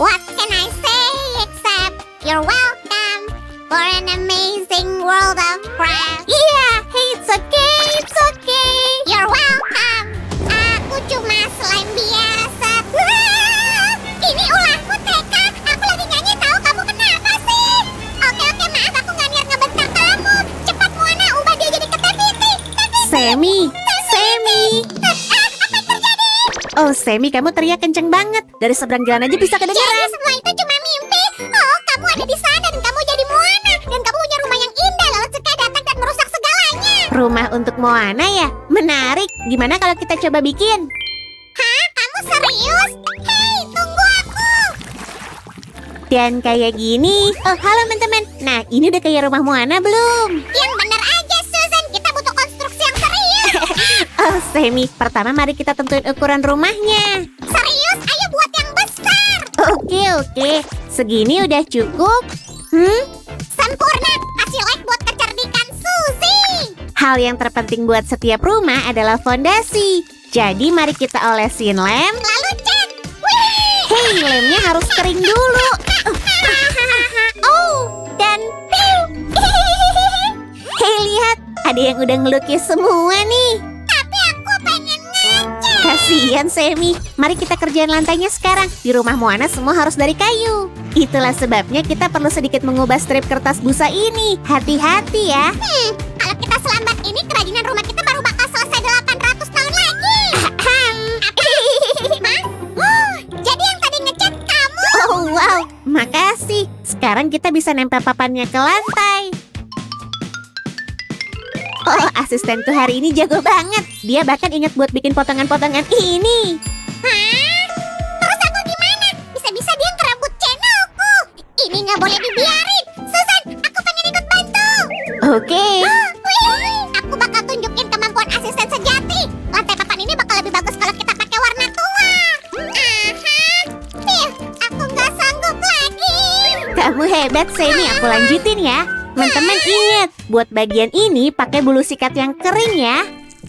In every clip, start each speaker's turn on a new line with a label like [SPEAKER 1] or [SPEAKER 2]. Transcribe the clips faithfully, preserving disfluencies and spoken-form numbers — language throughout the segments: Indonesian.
[SPEAKER 1] What can I say except you're welcome for an amazing world of crafts.
[SPEAKER 2] Yeah, hey, it's okay, it's okay.
[SPEAKER 1] You're welcome. Aku cuma slime biasa. Wah, ini ulahku, Teka. Aku lagi nyanyi tahu, kamu kenapa sih? Oke, oke, maaf, aku nggak niat ngebentak kamu. Cepat, Moana, ubah dia jadi ketepiti.
[SPEAKER 2] Semi, Semi.
[SPEAKER 1] Ah, apa yang terjadi?
[SPEAKER 2] Oh, Semi, kamu teriak kenceng banget. Dari seberang jalan aja bisa
[SPEAKER 1] Jadi
[SPEAKER 2] kedengaran.
[SPEAKER 1] semua itu cuma mimpi. Oh, kamu ada di sana dan kamu jadi Moana. Dan kamu punya rumah yang indah, lalu Ceka datang dan merusak segalanya.
[SPEAKER 2] Rumah untuk Moana ya? Menarik. Gimana kalau kita coba bikin?
[SPEAKER 1] Hah? Kamu serius? Hei, tunggu aku.
[SPEAKER 2] Dan kayak gini. Oh, halo teman-teman. Nah, ini udah kayak rumah Moana belum?
[SPEAKER 1] Yang benar aja, Susan. Kita butuh konstruksi yang serius.
[SPEAKER 2] Oh, Semi. Pertama mari kita tentuin ukuran rumahnya.
[SPEAKER 1] Serius? Ayo buat yang besar.
[SPEAKER 2] Oke, oke. Segini udah cukup. Hmm?
[SPEAKER 1] Sempurna. Kasih like buat kecerdikan Suzy.
[SPEAKER 2] Hal yang terpenting buat setiap rumah adalah fondasi. Jadi mari kita olesin lem.
[SPEAKER 1] Lalu cat. Wih.
[SPEAKER 2] Hei, lemnya harus kering dulu.
[SPEAKER 1] Oh, dan piu.
[SPEAKER 2] Hei, lihat. Ada yang udah ngelukis semua nih.
[SPEAKER 1] Tapi aku pengen ngecat.
[SPEAKER 2] Kasian Semi. Mari kita kerjain lantainya sekarang. Di rumah Moana semua harus dari kayu. Itulah sebabnya kita perlu sedikit mengubah strip kertas busa ini. Hati-hati ya.
[SPEAKER 1] Hmm, kalau kita selambat ini, kerajinan rumah kita baru bakal selesai delapan ratus tahun lagi. Hah? Oh, jadi yang tadi ngecat kamu?
[SPEAKER 2] Oh wow, makasih. Sekarang kita bisa nempel papannya ke lantai. Oh, asistenku hari ini jago banget. Dia bahkan ingat buat bikin potongan-potongan ini.
[SPEAKER 1] Hah? Terus aku gimana? Bisa-bisa dia ngerebut channelku. Ini nggak boleh dibiarin. Susan, aku pengen ikut bantu.
[SPEAKER 2] Oke.
[SPEAKER 1] Wih, aku bakal tunjukin kemampuan asisten sejati. Lantai papan ini bakal lebih bagus kalau kita pakai warna tua. Aha. Ih, aku nggak sanggup lagi.
[SPEAKER 2] Kamu hebat, Semi. Aku lanjutin ya. Teman-teman ingat, buat bagian ini pakai bulu sikat yang kering ya.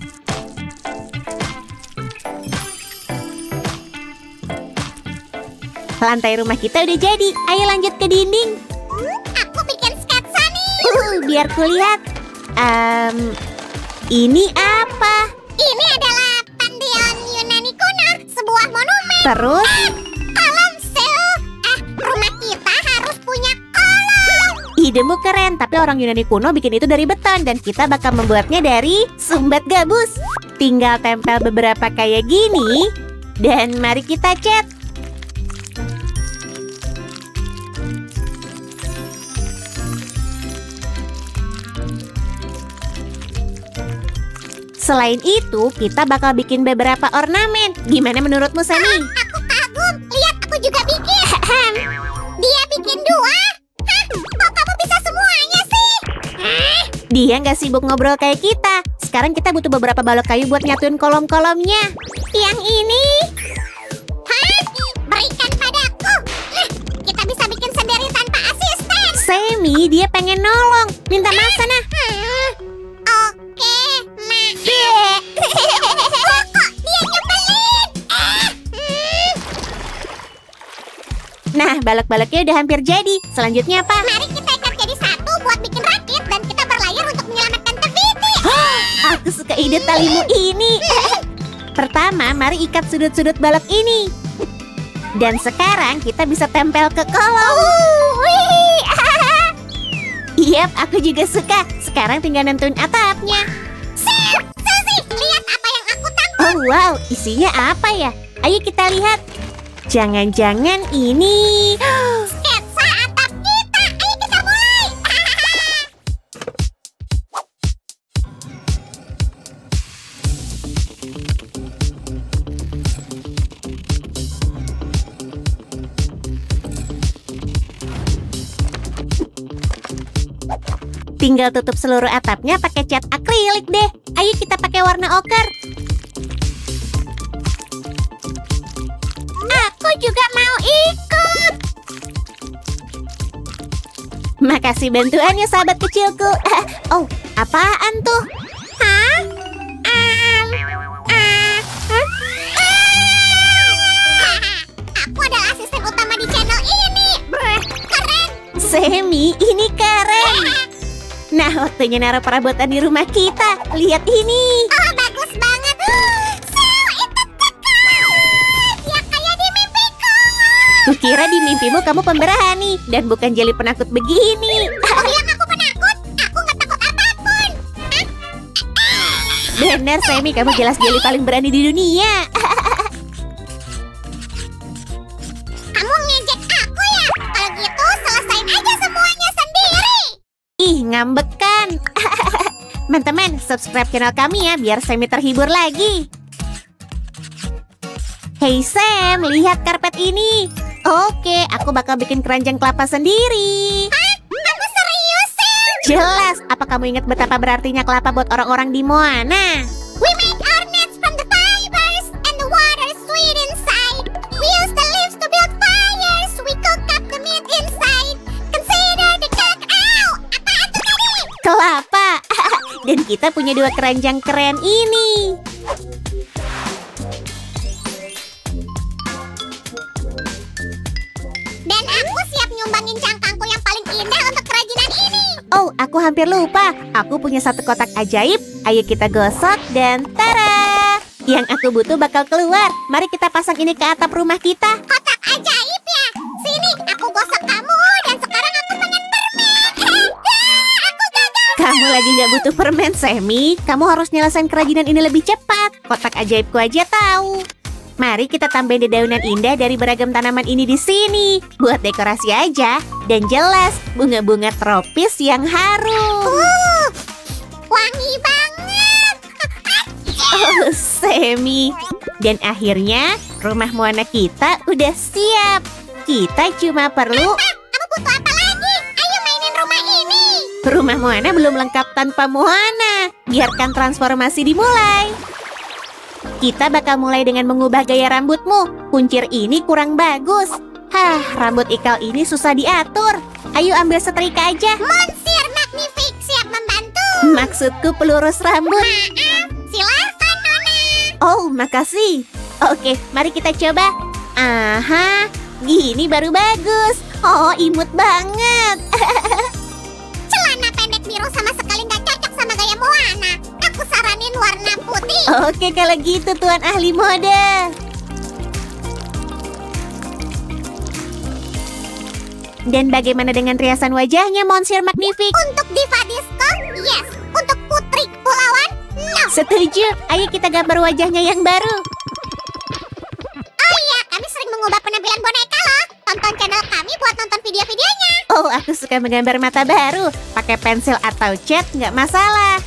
[SPEAKER 2] Lantai rumah kita udah jadi. Ayo lanjut ke dinding.
[SPEAKER 1] Aku bikin sketsa nih.
[SPEAKER 2] Uh, biar kulihat. Um, ini apa?
[SPEAKER 1] Ini adalah Pantheon Yunani kuno, sebuah monumen.
[SPEAKER 2] Terus?
[SPEAKER 1] Kolom Seu. Eh, rumah kita harus punya kolom.
[SPEAKER 2] Idemu keren, tapi orang Yunani kuno bikin itu dari beton dan kita bakal membuatnya dari sumbat gabus. Tinggal tempel beberapa kayak gini dan mari kita cat. Selain itu, kita bakal bikin beberapa ornamen. Gimana menurutmu, Semi?
[SPEAKER 1] Aku kagum. Lihat, aku juga bikin. Dia bikin dua. Hah? Kok kamu bisa semuanya sih? Hah?
[SPEAKER 2] Dia nggak sibuk ngobrol kayak kita. Sekarang kita butuh beberapa balok kayu buat nyatuin kolom-kolomnya.
[SPEAKER 1] Yang ini? Hah? Berikan padaku. Hah, kita bisa bikin sendiri tanpa asisten.
[SPEAKER 2] Semi, dia pengen nolong. Minta maaf sana.
[SPEAKER 1] Hmm, Oke, maaf. Loh, kok dia nyebelin? Ah, hmm.
[SPEAKER 2] Nah, balok-baloknya udah hampir jadi. Selanjutnya apa?
[SPEAKER 1] Mari kita ikat jadi satu buat bikin rakit dan kita berlayar untuk menyelamatkan Teviti.
[SPEAKER 2] Aku suka ide talimu ini. Pertama, mari ikat sudut-sudut balok ini. Dan sekarang kita bisa tempel ke kolom.
[SPEAKER 1] Wih.
[SPEAKER 2] Yap, aku juga suka. Sekarang tinggal nentuin atapnya.
[SPEAKER 1] Sam, Suzy, lihat apa yang aku tangkap.
[SPEAKER 2] Oh wow, isinya apa ya? Ayo kita lihat. Jangan-jangan ini...
[SPEAKER 1] Sketsa atap kita. Ayo kita mulai.
[SPEAKER 2] Tinggal tutup seluruh atapnya pakai cat akrilik deh. Ayo kita pakai warna oker.
[SPEAKER 1] Aku juga mau ikut.
[SPEAKER 2] Makasih bantuannya sahabat kecilku. Oh, apaan tuh?
[SPEAKER 1] Hah? Um, ah, huh? Ah! Aku adalah asisten utama di channel
[SPEAKER 2] Semi, ini keren. Nah, waktunya naruh perabotan di rumah kita. Lihat ini.
[SPEAKER 1] Oh, bagus banget. Sel, itu keren. Ya kayak di mimpiku.
[SPEAKER 2] Kukira di mimpimu kamu pemberani dan bukan jeli penakut begini.
[SPEAKER 1] Kamu bilang aku penakut? Aku nggak takut apapun.
[SPEAKER 2] Benar, Semi, kamu jelas jeli paling berani di dunia.
[SPEAKER 1] Kamu ngejek aku ya? Kalau gitu selesain aja semuanya sendiri.
[SPEAKER 2] Ih, ngambekan. Teman-teman, subscribe channel kami ya, biar Semi terhibur lagi. Hey Sam, lihat karpet ini. Oke, aku bakal bikin keranjang kelapa sendiri.
[SPEAKER 1] Hah? Kamu serius, Sel?
[SPEAKER 2] Jelas, apa kamu ingat betapa berartinya kelapa buat orang-orang di Moana?
[SPEAKER 1] We make our nets from the fibers and the water is sweet inside. We use the leaves to build fires. We cook up the meat inside. Consider the cacao. Apaan tuh tadi?
[SPEAKER 2] Kelapa. Dan kita punya dua keranjang keren ini.
[SPEAKER 1] Dan aku siap nyumbangin cangkangku yang paling indah untuk kerajinan ini.
[SPEAKER 2] Oh, aku hampir lupa. Aku punya satu kotak ajaib. Ayo kita gosok dan tara! Yang aku butuh bakal keluar. Mari kita pasang ini ke atap rumah kita.
[SPEAKER 1] Kotak ajaib ya? Sini, aku gosok kamu dan sekarang aku pengen permen. Ah, aku gagal.
[SPEAKER 2] Kamu lagi nggak butuh permen, Semi. Kamu harus nyelesain kerajinan ini lebih cepat. Kotak ajaibku aja tahu. Mari kita tambahin dedaunan indah dari beragam tanaman ini di sini. Buat dekorasi aja. Dan jelas, bunga-bunga tropis yang harum.
[SPEAKER 1] Uh, wangi banget.
[SPEAKER 2] Oh, Semi. Dan akhirnya, rumah Moana kita udah siap. Kita cuma perlu...
[SPEAKER 1] Ah, kamu butuh apa lagi? Ayo mainin rumah ini.
[SPEAKER 2] Rumah Moana belum lengkap tanpa Moana. Biarkan transformasi dimulai. Kita bakal mulai dengan mengubah gaya rambutmu. Kuncir ini kurang bagus. Hah, rambut ikal ini susah diatur. Ayo ambil setrika aja.
[SPEAKER 1] Monsieur Magnifique siap membantu.
[SPEAKER 2] Maksudku pelurus rambut.
[SPEAKER 1] Maaf, silakan Nona.
[SPEAKER 2] Oh, makasih. Oke, mari kita coba. Aha, gini baru bagus. Oh, imut banget.
[SPEAKER 1] Celana pendek biru sama sekali nggak cocok sama gaya Moana. Aku saranin warna putih.
[SPEAKER 2] Oke, kalau gitu Tuan Ahli Mode. Dan bagaimana dengan riasan wajahnya, Monsieur Magnifique?
[SPEAKER 1] Untuk diva disco, yes. Untuk putri kepulauan, no.
[SPEAKER 2] Setuju. Ayo kita gambar wajahnya yang baru.
[SPEAKER 1] Oh iya, kami sering mengubah penampilan boneka loh. Tonton channel kami buat nonton video-videonya.
[SPEAKER 2] Oh, aku suka menggambar mata baru. Pakai pensil atau cat nggak masalah.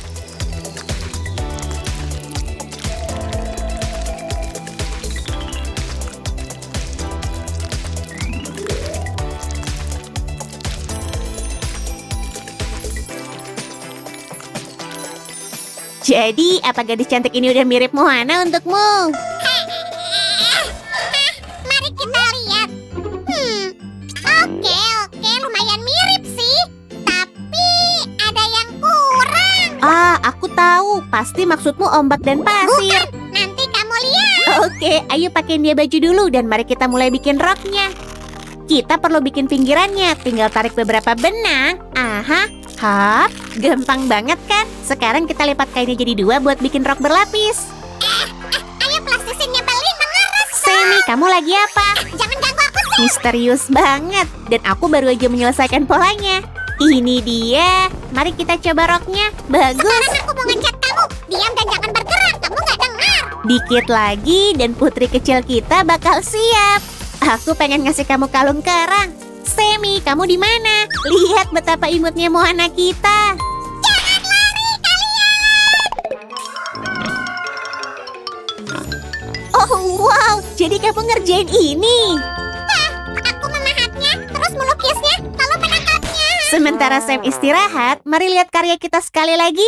[SPEAKER 2] Jadi, apa gadis cantik ini udah mirip Moana untukmu?
[SPEAKER 1] Mari kita lihat. Hmm, oke oke, lumayan mirip sih. Tapi ada yang kurang.
[SPEAKER 2] Ah, aku tahu. Pasti maksudmu ombak dan pasir.
[SPEAKER 1] Bukan, nanti kamu lihat.
[SPEAKER 2] Oke, ayo pakein dia baju dulu dan mari kita mulai bikin roknya. Kita perlu bikin pinggirannya. Tinggal tarik beberapa benang. Aha, hap, gampang banget kan? Sekarang kita lipat kainnya jadi dua buat bikin rok berlapis.
[SPEAKER 1] Eh, eh, ayo plastisin nyebelin mengeras.
[SPEAKER 2] Semi, kamu lagi apa?
[SPEAKER 1] Jangan ganggu aku sih.
[SPEAKER 2] Misterius banget. Dan aku baru aja menyelesaikan polanya. Ini dia. Mari kita coba roknya. Bagus.
[SPEAKER 1] Sekarang aku mau ngecat kamu. Diam dan jangan bergerak. Kamu nggak dengar.
[SPEAKER 2] Dikit lagi dan putri kecil kita bakal siap. Aku pengen ngasih kamu kalung kerang. Semi, kamu di mana? Lihat betapa imutnya Moana kita.
[SPEAKER 1] Jangan lari kalian.
[SPEAKER 2] Oh wow, jadi kamu ngerjain ini.
[SPEAKER 1] Hah, aku memahatnya, terus melukisnya, lalu menangkapnya.
[SPEAKER 2] Sementara Sam istirahat, mari lihat karya kita sekali lagi.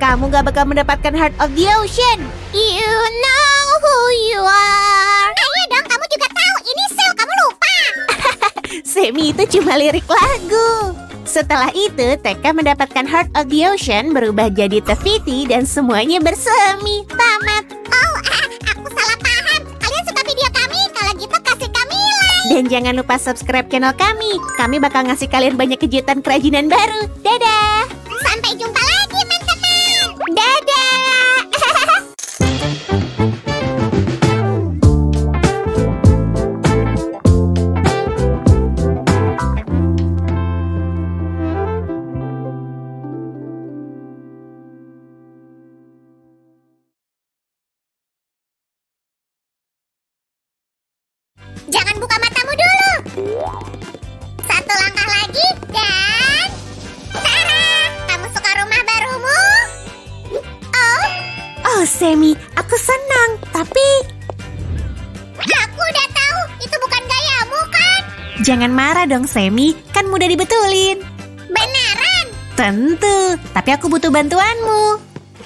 [SPEAKER 2] kamu gak bakal mendapatkan Heart of the Ocean.
[SPEAKER 1] You know who you are. Ayo dong, kamu juga tahu. Ini Sel, kamu lupa.
[SPEAKER 2] Semi itu cuma lirik lagu. Setelah itu, Tekka mendapatkan Heart of the Ocean berubah jadi Tefiti dan semuanya bersemi. Tamat.
[SPEAKER 1] Oh, ah, aku salah paham. Kalian suka video kami? Kalau gitu kasih kami like.
[SPEAKER 2] Dan jangan lupa subscribe channel kami. Kami bakal ngasih kalian banyak kejutan kerajinan baru. Dadah!
[SPEAKER 1] Sampai jumpa lagi, teman-teman.
[SPEAKER 2] Dadah!
[SPEAKER 1] Jangan buka matamu dulu. Satu langkah lagi dan... Tada! Kamu suka rumah barumu? Oh,
[SPEAKER 2] Oh, Semi, aku senang. Tapi
[SPEAKER 1] aku udah tahu. Itu bukan gayamu, kan?
[SPEAKER 2] jangan marah dong, Semi. Kan mudah dibetulin.
[SPEAKER 1] Beneran?
[SPEAKER 2] Tentu, tapi aku butuh bantuanmu.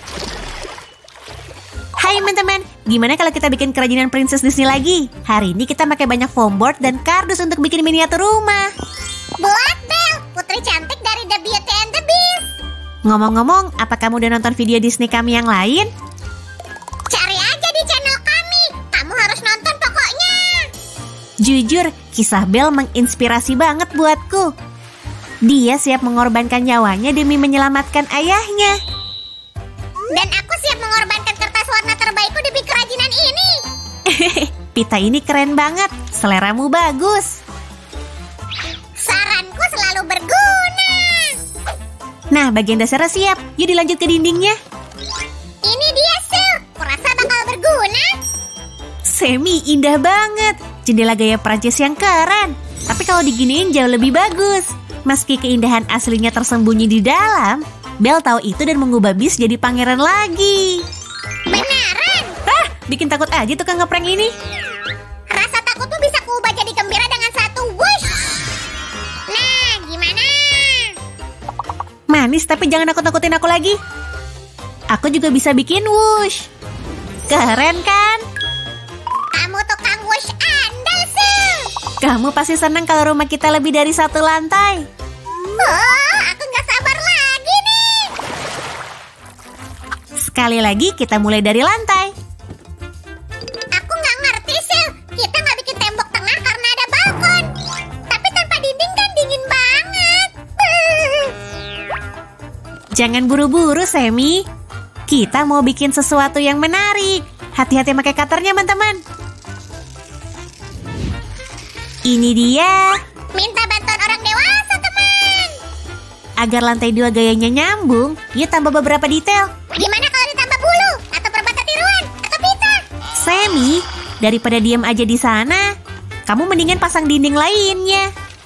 [SPEAKER 2] Hai teman-teman, gimana kalau kita bikin kerajinan Princess Disney lagi? Hari ini kita pakai banyak foam board dan kardus untuk bikin miniatur rumah.
[SPEAKER 1] Buat Belle, putri cantik dari The Beauty and the Beast.
[SPEAKER 2] Ngomong-ngomong, apa kamu udah nonton video Disney kami yang lain?
[SPEAKER 1] Cari aja di channel kami. Kamu harus nonton pokoknya.
[SPEAKER 2] Jujur, kisah Belle menginspirasi banget buatku. Dia siap mengorbankan nyawanya demi menyelamatkan ayahnya.
[SPEAKER 1] Dan aku siap mengorbankan kertas warna terbaikku demi kerajinan ini.
[SPEAKER 2] Pita ini keren banget, seleramu bagus.
[SPEAKER 1] Saranku selalu berguna.
[SPEAKER 2] Nah, bagian dasarnya siap. Yuk dilanjut ke dindingnya.
[SPEAKER 1] Ini dia, Sil. Kurasa bakal berguna.
[SPEAKER 2] Semi, indah banget. Jendela gaya Prancis yang keren. Tapi kalau diginiin jauh lebih bagus. Meski keindahan aslinya tersembunyi di dalam, Belle tahu itu dan mengubah Beast jadi pangeran lagi.
[SPEAKER 1] Beneran?
[SPEAKER 2] Ah, bikin takut aja tukang ngeprank ini.
[SPEAKER 1] Rasa takutmu bisa kuubah jadi gembira dengan satu whoosh. Nah, gimana?
[SPEAKER 2] Manis, tapi jangan nakut-nakutin aku lagi. Aku juga bisa bikin whoosh. Keren kan?
[SPEAKER 1] Kamu tukang whoosh andal, Sil.
[SPEAKER 2] Kamu pasti senang kalau rumah kita lebih dari satu lantai.
[SPEAKER 1] Oh, aku nggak sabar lagi nih.
[SPEAKER 2] Sekali lagi kita mulai dari lantai.
[SPEAKER 1] Aku nggak ngerti, Sil. Kita nggak bikin tembok tengah karena ada balkon. Tapi tanpa dinding kan dingin banget.
[SPEAKER 2] Jangan buru-buru, Semi. Kita mau bikin sesuatu yang menarik. Hati-hati pakai cutternya, teman-teman. Ini dia.
[SPEAKER 1] Minta bantuan orang dewasa, teman.
[SPEAKER 2] Agar lantai dua gayanya nyambung, yuk tambah beberapa detail.
[SPEAKER 1] Gimana kalau ditambah bulu? Atau perabot tiruan? Atau pita?
[SPEAKER 2] Semi, daripada diam aja di sana, kamu mendingan pasang dinding lainnya.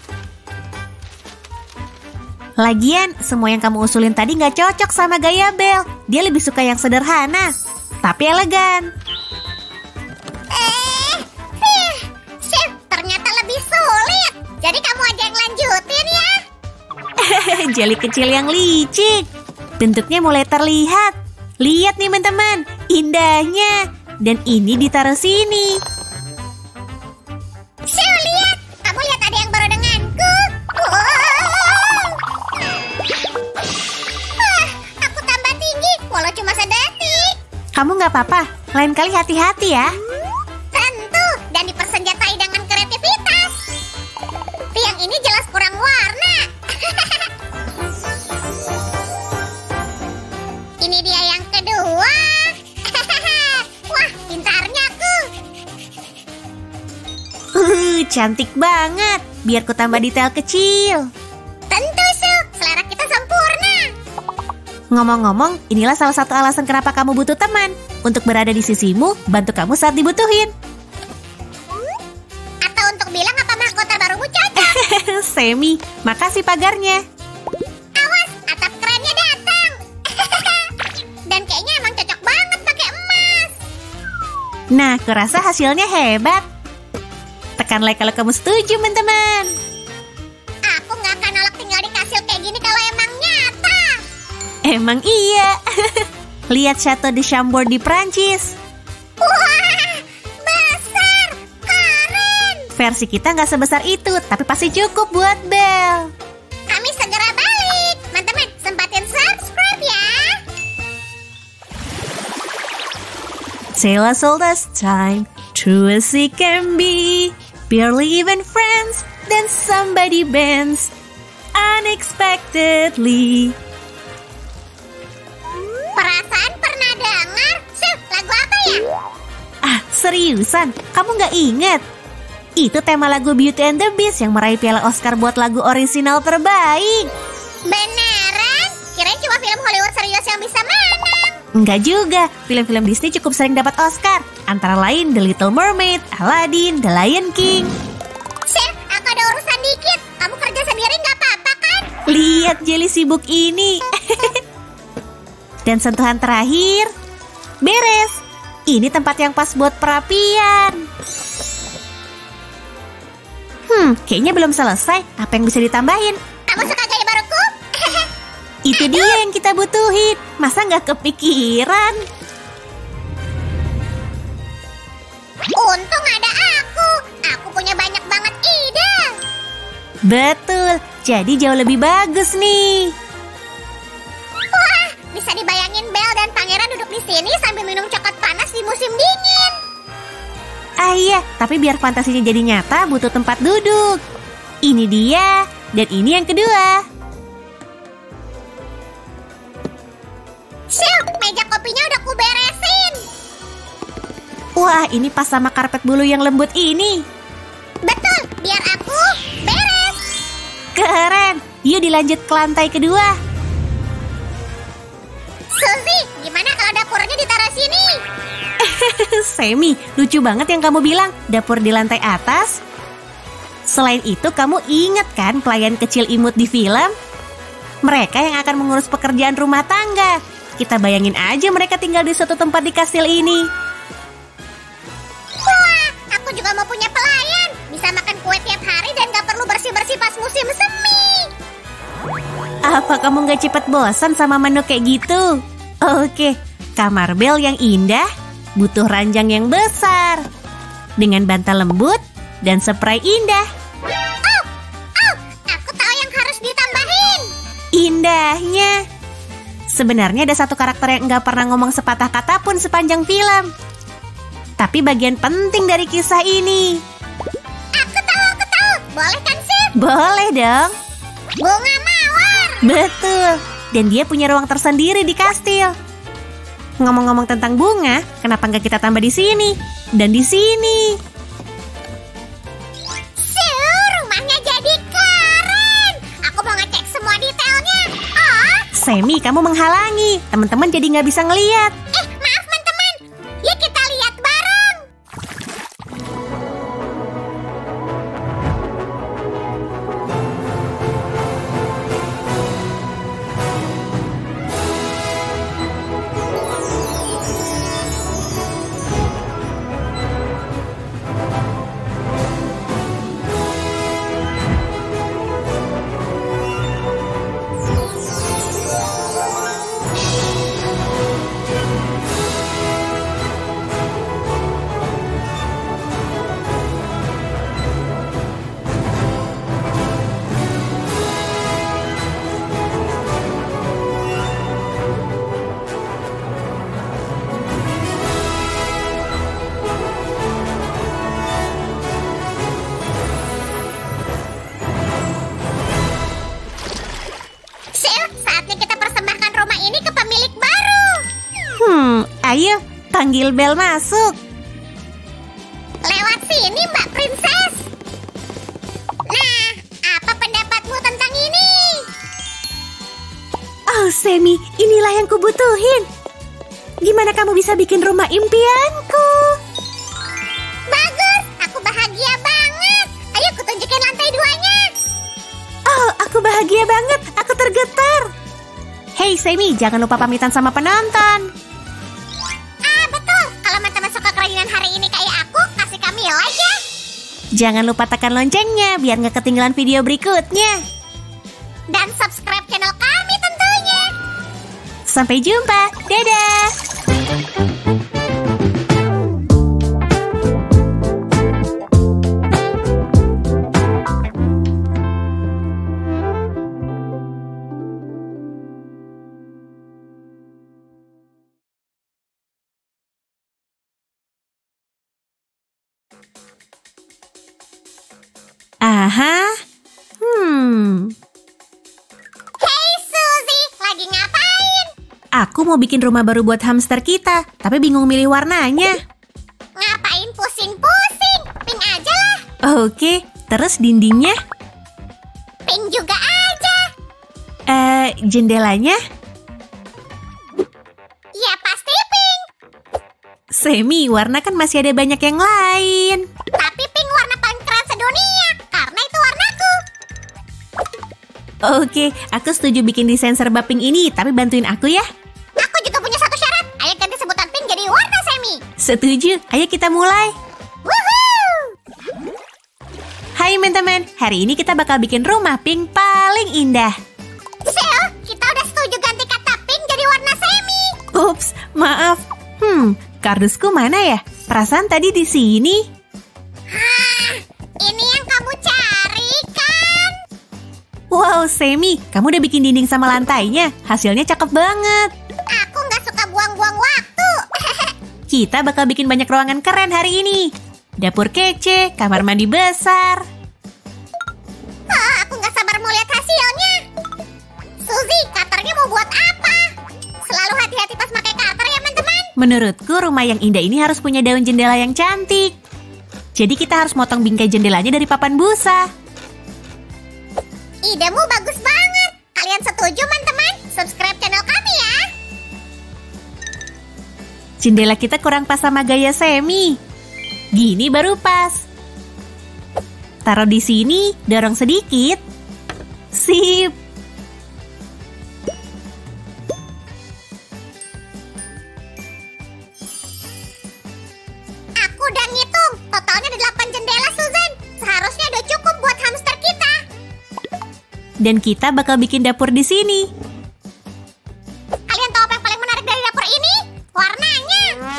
[SPEAKER 2] Lagian, semua yang kamu usulin tadi nggak cocok sama gaya Belle. Dia lebih suka yang sederhana, tapi elegan.
[SPEAKER 1] Eh, sih, sih, ternyata lebih sulit. Jadi kamu aja yang lanjutin ya.
[SPEAKER 2] Jeli kecil yang licik. Bentuknya mulai terlihat. Lihat nih teman-teman, indahnya. Dan ini ditaruh sini.
[SPEAKER 1] Sih, lihat. Kamu lihat ada yang baru denganku. Wow. Wah, aku tambah tinggi, walau cuma sedetik.
[SPEAKER 2] Kamu nggak apa-apa, lain kali hati-hati ya.
[SPEAKER 1] Tentu, dan dipersenjatai dengan kreativitas. Tiang ini jelas kurang warna. Ini dia yang kedua. Wah, pintarnya aku.
[SPEAKER 2] Uh, cantik banget. Biar ku tambah detail kecil.
[SPEAKER 1] Tentu, Su. Selera kita sempurna.
[SPEAKER 2] Ngomong-ngomong, inilah salah satu alasan kenapa kamu butuh teman. Untuk berada di sisimu, bantu kamu saat dibutuhin.
[SPEAKER 1] Atau untuk bilang apa mahkota barumu cocok.
[SPEAKER 2] Semi, makasih pagarnya.
[SPEAKER 1] Awas, atap kerennya datang. Dan kayaknya emang cocok banget pakai emas.
[SPEAKER 2] Nah, kurasa hasilnya hebat. Tekan like kalau kamu setuju, teman-teman.
[SPEAKER 1] Aku nggak akan nolak tinggal di kastil kayak gini kalau emang nyata.
[SPEAKER 2] Emang iya. Lihat Chateau de Chambord di Prancis.
[SPEAKER 1] Wah, besar, keren.
[SPEAKER 2] Versi kita nggak sebesar itu, tapi pasti cukup buat Belle.
[SPEAKER 1] Kami segera balik. Teman-teman, sempatin subscribe ya.
[SPEAKER 2] Tale as old as time, true as it can be. Barely even friends, then somebody bends unexpectedly.
[SPEAKER 1] Perasaan pernah dengar. Sih, lagu apa ya?
[SPEAKER 2] Ah, seriusan? Kamu nggak inget? Itu tema lagu Beauty and the Beast yang meraih piala Oscar buat lagu orisinal terbaik.
[SPEAKER 1] Beneran? Kirain cuma film Hollywood serius yang bisa menang.
[SPEAKER 2] Enggak juga, film-film Disney cukup sering dapat Oscar. Antara lain The Little Mermaid, Aladdin, The Lion King.
[SPEAKER 1] Sih, aku ada urusan dikit. Kamu kerja sendiri nggak apa-apa kan?
[SPEAKER 2] Lihat Jelly sibuk ini. Dan sentuhan terakhir, beres. Ini tempat yang pas buat perapian. Hmm, kayaknya belum selesai. Apa yang bisa ditambahin?
[SPEAKER 1] Kamu suka gaya baruku?
[SPEAKER 2] Itu dia yang kita butuhin. Masa nggak kepikiran?
[SPEAKER 1] Untung ada aku. Aku punya banyak banget ide.
[SPEAKER 2] Betul, jadi jauh lebih bagus nih.
[SPEAKER 1] Wah, bisa dibayangin Belle dan Pangeran duduk di sini sambil minum coklat panas di musim dingin.
[SPEAKER 2] Ah iya, tapi biar fantasinya jadi nyata butuh tempat duduk. Ini dia, dan ini yang kedua.
[SPEAKER 1] Sil, meja kopinya udah kuberesin.
[SPEAKER 2] Wah, ini pas sama karpet bulu yang lembut ini.
[SPEAKER 1] Betul, biar aku beres.
[SPEAKER 2] Keren, yuk dilanjut ke lantai kedua.
[SPEAKER 1] Suzy, gimana kalau dapurnya ditaruh sini?
[SPEAKER 2] Semi, lucu banget yang kamu bilang, dapur di lantai atas. Selain itu, kamu ingat kan pelayan kecil imut di film? Mereka yang akan mengurus pekerjaan rumah tangga. Kita bayangin aja mereka tinggal di suatu tempat di kastil ini.
[SPEAKER 1] Wah, aku juga mau punya pelayan. Bisa makan kue tiap hari dan gak perlu bersih-bersih pas musim semi.
[SPEAKER 2] Apa kamu gak cepet bosan sama menu kayak gitu? Oke, kamar Belle yang indah butuh ranjang yang besar dengan bantal lembut dan spray indah.
[SPEAKER 1] Oh, oh, aku tahu yang harus ditambahin.
[SPEAKER 2] Indahnya. Sebenarnya ada satu karakter yang nggak pernah ngomong sepatah kata pun sepanjang film. Tapi bagian penting dari kisah ini.
[SPEAKER 1] Aku tahu, aku tahu. Boleh kan sih?
[SPEAKER 2] Boleh dong.
[SPEAKER 1] Bunga mawar.
[SPEAKER 2] Betul. Dan dia punya ruang tersendiri di kastil. Ngomong-ngomong tentang bunga, kenapa nggak kita tambah di sini dan di sini?
[SPEAKER 1] Siu, rumahnya jadi keren. Aku mau ngecek semua detailnya. Oh,
[SPEAKER 2] Semi, kamu menghalangi. Teman-teman jadi nggak bisa ngeliat.
[SPEAKER 1] eh maaf teman-teman. Yuk kita lihat bareng.
[SPEAKER 2] Ayo, panggil Belle masuk.
[SPEAKER 1] Lewat sini, Mbak Princess. Nah, apa pendapatmu tentang ini?
[SPEAKER 2] Oh, Semi, inilah yang kubutuhin. Gimana kamu bisa bikin rumah impianku?
[SPEAKER 1] Bagus, aku bahagia banget. Ayo kutunjukin lantai duanya.
[SPEAKER 2] Oh, aku bahagia banget. Aku tergetar. Hey, Semi, jangan lupa pamitan sama penonton.
[SPEAKER 1] Ah, betul. Kalau teman-teman suka kerajinan hari ini kayak aku, kasih kami like ya.
[SPEAKER 2] Jangan lupa tekan loncengnya biar nggak ketinggalan video berikutnya.
[SPEAKER 1] Dan subscribe channel kami tentunya.
[SPEAKER 2] Sampai jumpa. Dadah! Aha. Hmm.
[SPEAKER 1] Hey Suzy, lagi ngapain?
[SPEAKER 2] Aku mau bikin rumah baru buat hamster kita, tapi bingung milih warnanya.
[SPEAKER 1] Ngapain pusing-pusing? Pink aja lah.
[SPEAKER 2] Oke, terus dindingnya?
[SPEAKER 1] Pink juga aja.
[SPEAKER 2] Eh, jendelanya?
[SPEAKER 1] Ya pasti pink.
[SPEAKER 2] Semi, warna kan masih ada banyak yang lain.
[SPEAKER 1] Tapi pink warna paling keren sedunia. Karena itu warnaku.
[SPEAKER 2] Oke, aku setuju bikin desain serba pink ini, tapi bantuin aku ya.
[SPEAKER 1] Aku juga punya satu syarat. Ayo ganti sebutan pink jadi warna semi.
[SPEAKER 2] Setuju, ayo kita mulai.
[SPEAKER 1] Woohoo!
[SPEAKER 2] Hai teman-teman, hari ini kita bakal bikin rumah pink paling indah.
[SPEAKER 1] Sel, kita udah setuju ganti kata pink jadi warna semi.
[SPEAKER 2] Ups, maaf. Hmm, kardusku mana ya? Perasaan tadi di sini.
[SPEAKER 1] Hah, ini yang kamu cari kan?
[SPEAKER 2] Wow, Semi, kamu udah bikin dinding sama lantainya. Hasilnya cakep banget.
[SPEAKER 1] Aku nggak suka buang-buang waktu.
[SPEAKER 2] Kita bakal bikin banyak ruangan keren hari ini. Dapur kece, kamar mandi besar.
[SPEAKER 1] Ah, aku nggak sabar mau lihat hasilnya. Suzy, cutternya mau buat apa? Selalu hati-hati pas pakai cutter ya teman-teman.
[SPEAKER 2] Menurutku rumah yang indah ini harus punya daun jendela yang cantik. Jadi kita harus motong bingkai jendelanya dari papan busa.
[SPEAKER 1] Idemu bagus banget. Kalian setuju teman-teman? Subscribe channel kami ya.
[SPEAKER 2] Jendela kita kurang pas sama gaya Semi. Gini baru pas. Taruh di sini, dorong sedikit. Sip.
[SPEAKER 1] Aku udah ngitung. Totalnya ada delapan jendela, Susan. Seharusnya udah cukup buat hamster kita.
[SPEAKER 2] Dan kita bakal bikin dapur di sini.
[SPEAKER 1] Kalian tahu apa yang paling menarik dari dapur ini? Warnanya.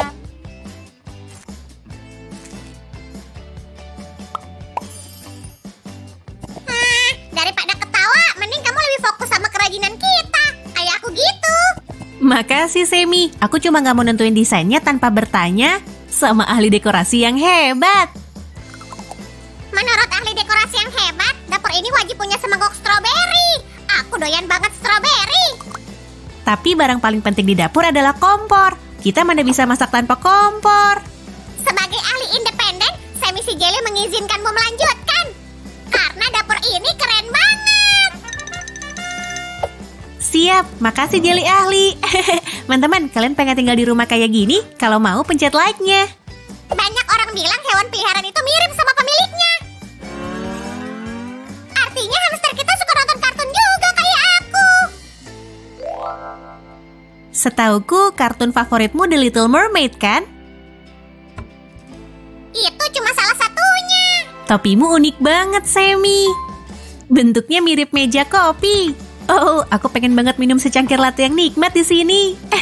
[SPEAKER 1] Ah, daripada ketawa, mending kamu lebih fokus sama kerajinan kita. Kayak aku gitu.
[SPEAKER 2] Makasih Semi, aku cuma nggak mau nentuin desainnya tanpa bertanya sama ahli dekorasi yang hebat.
[SPEAKER 1] Menurut ahli dekorasi yang hebat, dapur ini wajib punya semangkuk stroberi. Aku doyan banget stroberi.
[SPEAKER 2] Tapi barang paling penting di dapur adalah kompor. Kita mana bisa masak tanpa kompor.
[SPEAKER 1] Sebagai ahli independen, Semi si Jelly mengizinkanmu melanjutkan. Karena dapur ini keren banget.
[SPEAKER 2] Siap, makasih Jelly ahli. Teman-teman, kalian pengen tinggal di rumah kayak gini? Kalau mau pencet like-nya.
[SPEAKER 1] Banyak orang bilang hewan peliharaan itu mirip sama pemiliknya. Artinya hamster kita suka nonton kartun juga kayak aku.
[SPEAKER 2] Setauku, kartun favoritmu The Little Mermaid kan?
[SPEAKER 1] Itu cuma salah satunya.
[SPEAKER 2] Topimu unik banget, Semi. Bentuknya mirip meja kopi. Oh, aku pengen banget minum secangkir latte yang nikmat di sini.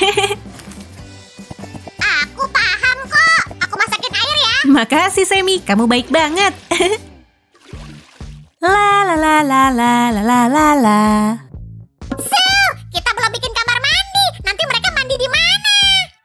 [SPEAKER 1] Aku paham kok. Aku masakin air ya.
[SPEAKER 2] Makasih, Semi. Kamu baik banget. La la la la la la la la la.
[SPEAKER 1] Sil, kita belum bikin kamar mandi. Nanti mereka mandi di mana?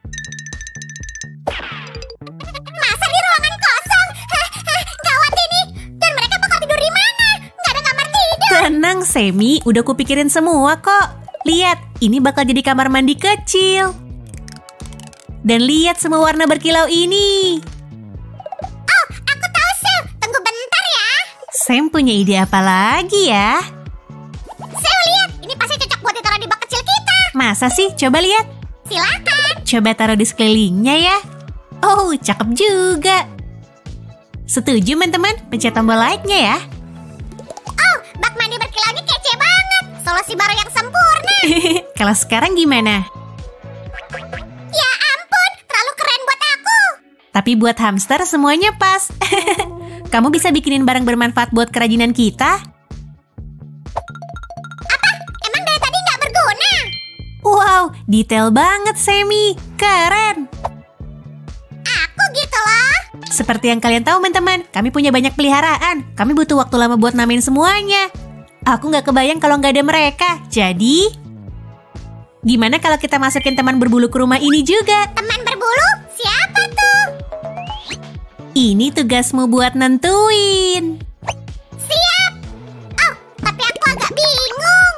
[SPEAKER 1] Masa di ruangan kosong? Hah, hah, gawat ini. Dan mereka bakal tidur di mana? Nggak ada kamar tidur.
[SPEAKER 2] Tenang, Semi. Udah kupikirin semua kok. Lihat, ini bakal jadi kamar mandi kecil. Dan lihat semua warna berkilau ini.
[SPEAKER 1] Oh, aku tahu Sil. Tunggu bentar ya.
[SPEAKER 2] Sam punya ide apa lagi ya?
[SPEAKER 1] Sil, lihat. Ini pasti cocok buat ditaruh di bak kecil kita.
[SPEAKER 2] Masa sih? Coba lihat.
[SPEAKER 1] Silakan.
[SPEAKER 2] Coba taruh di sekelilingnya ya. Oh, cakep juga. Setuju, teman-teman? Pencet tombol like-nya ya.
[SPEAKER 1] Oh, bak mandi berkilaunya kece banget. Solusi baru yang sempurna.
[SPEAKER 2] Kalau sekarang gimana?
[SPEAKER 1] Ya ampun, terlalu keren buat aku.
[SPEAKER 2] Tapi buat hamster semuanya pas. Kamu bisa bikinin barang bermanfaat buat kerajinan kita?
[SPEAKER 1] Apa? Emang dari tadi nggak berguna?
[SPEAKER 2] Wow, detail banget, Semi. Keren.
[SPEAKER 1] Aku gitu loh.
[SPEAKER 2] Seperti yang kalian tahu, teman-teman, kami punya banyak peliharaan. Kami butuh waktu lama buat namain semuanya. Aku nggak kebayang kalau nggak ada mereka. Jadi, gimana kalau kita masukin teman berbulu ke rumah ini juga?
[SPEAKER 1] Teman berbulu? Siapa tuh?
[SPEAKER 2] Ini tugasmu buat nentuin.
[SPEAKER 1] Siap. Oh, tapi aku agak bingung.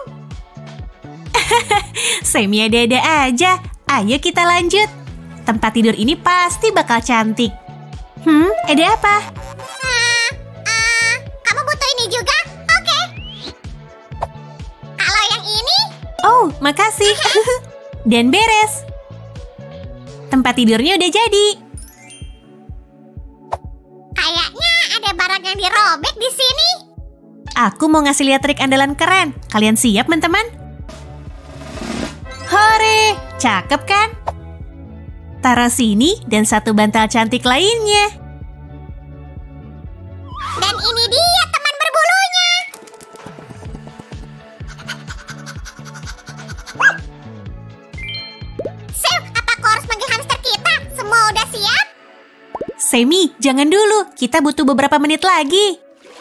[SPEAKER 2] Semi ada-ada aja. Ayo kita lanjut. Tempat tidur ini pasti bakal cantik. Hmm, ada apa?
[SPEAKER 1] Ah, ah, kamu butuh ini juga? Oke. Kalau yang ini?
[SPEAKER 2] Oh, makasih. Dan beres. Tempat tidurnya udah jadi.
[SPEAKER 1] Kayaknya ada barang yang dirobek di sini.
[SPEAKER 2] Aku mau ngasih lihat trik andalan keren. Kalian siap, teman-teman? Hore, cakep kan? Taruh sini dan satu bantal cantik lainnya.
[SPEAKER 1] Dan ini dia teman berbulunya. Sam, apa kau harus manggil hamster kita? Semua udah siap?
[SPEAKER 2] Semi, jangan dulu. Kita butuh beberapa menit lagi.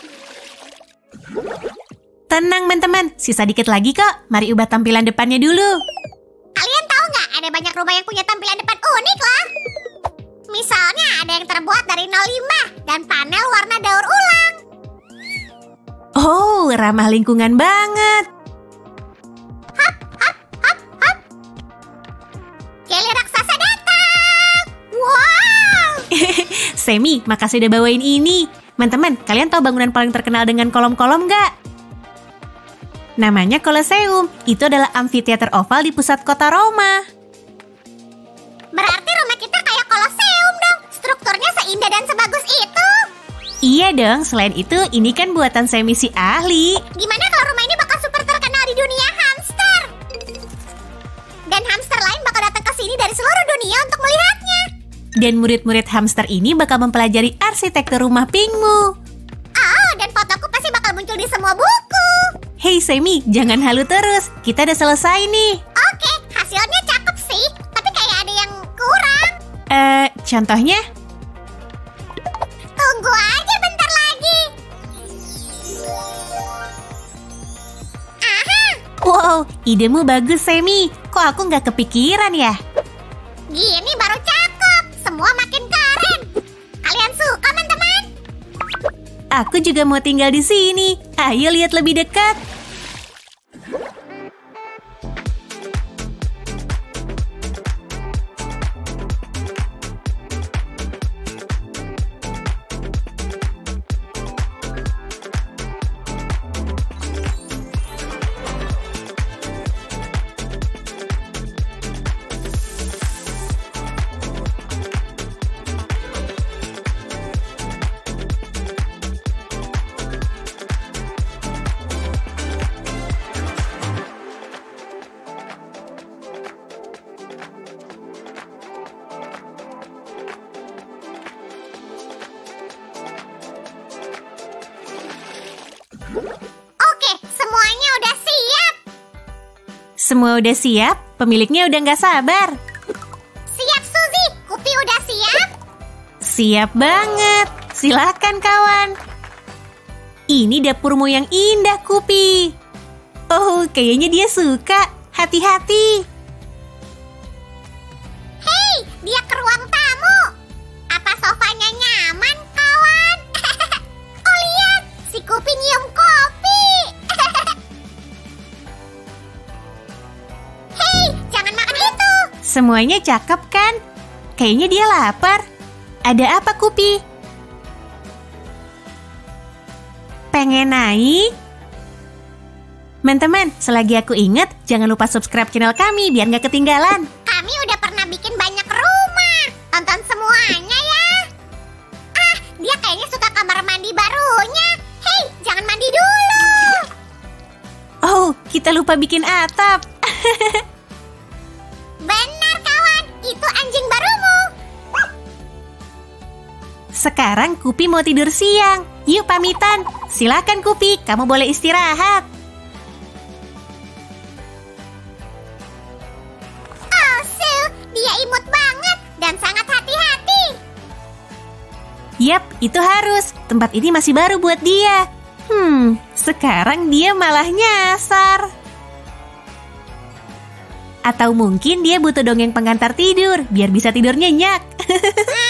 [SPEAKER 2] Tenang, teman-teman. Sisa dikit lagi kok. Mari ubah tampilan depannya dulu.
[SPEAKER 1] Kalian tahu nggak ada banyak rumah yang punya tampilan depan unik lah. Misalnya ada yang terbuat dari nol limbah dan panel warna daur ulang.
[SPEAKER 2] Oh, ramah lingkungan banget.
[SPEAKER 1] Hap, hap, hap, hap. Kelly raksasa datang. Wow.
[SPEAKER 2] Semi, makasih udah bawain ini. Teman-teman, kalian tahu bangunan paling terkenal dengan kolom-kolom nggak? Namanya Colosseum. Itu adalah amphitheater oval di pusat kota Roma.
[SPEAKER 1] Berarti rumah kita kayak Colosseum dong. Strukturnya seindah dan sebagus itu.
[SPEAKER 2] Iya dong, selain itu ini kan buatan Semi si ahli.
[SPEAKER 1] Gimana kalau rumah ini bakal super terkenal di dunia hamster? Dan hamster lain bakal datang ke sini dari seluruh dunia untuk melihatnya.
[SPEAKER 2] Dan murid-murid hamster ini bakal mempelajari arsitektur rumah pinkmu.
[SPEAKER 1] Oh, dan fotoku pasti bakal muncul di semua buku.
[SPEAKER 2] Hei Semi, jangan halu terus. Kita udah selesai nih.
[SPEAKER 1] Oke, hasilnya cakep sih. Tapi kayak ada yang kurang.
[SPEAKER 2] Eh, contohnya?
[SPEAKER 1] Tunggu aja bentar lagi. Aha,
[SPEAKER 2] Wow, idemu bagus Semi. Kok aku nggak kepikiran ya?
[SPEAKER 1] gini baru cakep. Semua makin keren. Kalian suka, teman-teman?
[SPEAKER 2] Aku juga mau tinggal di sini. Ayo lihat lebih dekat.
[SPEAKER 1] Oke, semuanya udah siap.
[SPEAKER 2] Semua udah siap? Pemiliknya udah nggak sabar.
[SPEAKER 1] Siap, Suzy. Kupi udah siap?
[SPEAKER 2] Siap banget. Silakan kawan. Ini dapurmu yang indah, Kupi. Oh, kayaknya dia suka. Hati-hati.
[SPEAKER 1] Hei, dia ke ruang tamu. Apa sofanya nyaman, kawan? Oh, lihat. Si Kupi nyium kopi. Hei, jangan makan itu.
[SPEAKER 2] Semuanya cakep kan? Kayaknya dia lapar. Ada apa, Kupi? Pengen naik? Teman-teman, selagi aku ingat, jangan lupa subscribe channel kami biar nggak ketinggalan.
[SPEAKER 1] Kami udah pernah bikin banyak rumah. Tonton semuanya ya. Ah, dia kayaknya suka kamar mandi barunya. Hei, jangan mandi dulu.
[SPEAKER 2] Oh, kita lupa bikin atap.
[SPEAKER 1] Benar, kawan. Itu anjing barumu.
[SPEAKER 2] Sekarang Kupi mau tidur siang. Yuk pamitan. Silakan Kupi, kamu boleh istirahat. Yap, itu harus. Tempat ini masih baru buat dia. Hmm, sekarang dia malah nyasar. Atau mungkin dia butuh dongeng pengantar tidur, biar bisa tidur nyenyak.